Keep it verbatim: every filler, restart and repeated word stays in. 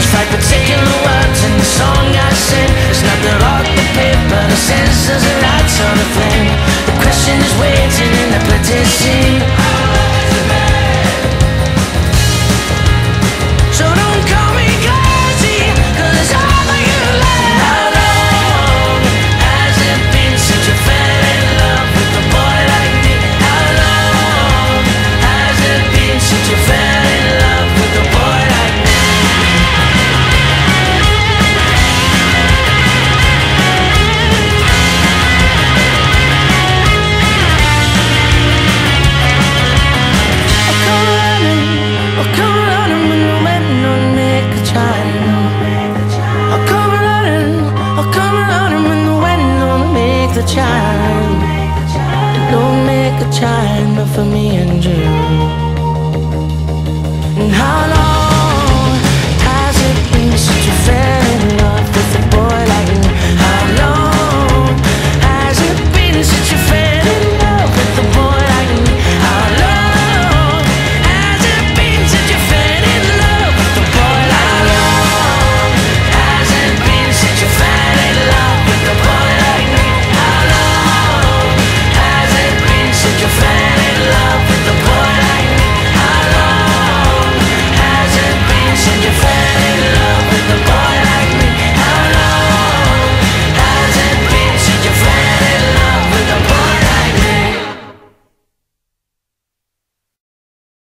fight for taking the words in the song I sing. It's not the rock, the paper, the senses, the lights or the flame. The question is waiting in the bloody scene. So don't call me crazy, cause all of you left. How long has it been since you fell in love with a boy like me? How long has it been since you fell in love with a boy like me? I'll come running, I'll come running when the wind don't make a chime. I'll come running, I'll come running when the wind don't make the chime. It don't make a chime, but for me and you. And how long